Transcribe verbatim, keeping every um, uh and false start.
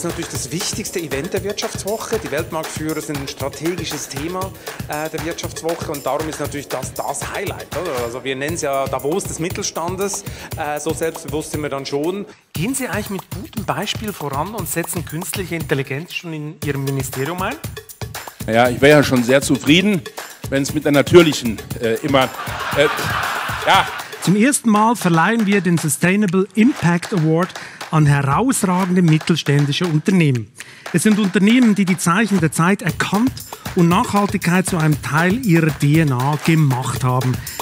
ist natürlich das wichtigste Event der Wirtschaftswoche. Die Weltmarktführer sind ein strategisches Thema äh, der Wirtschaftswoche und darum ist natürlich das das Highlight. Oder? Also wir nennen es ja Davos des Mittelstandes, äh, so selbstbewusst sind wir dann schon. Gehen Sie eigentlich mit gutem Beispiel voran und setzen künstliche Intelligenz schon in Ihrem Ministerium ein? Ja, ich wäre ja schon sehr zufrieden, wenn es mit der natürlichen äh, immer... Äh, ja. Zum ersten Mal verleihen wir den Sustainable Impact Award an herausragende mittelständische Unternehmen. Es sind Unternehmen, die die Zeichen der Zeit erkannt und Nachhaltigkeit zu einem Teil ihrer D N A gemacht haben.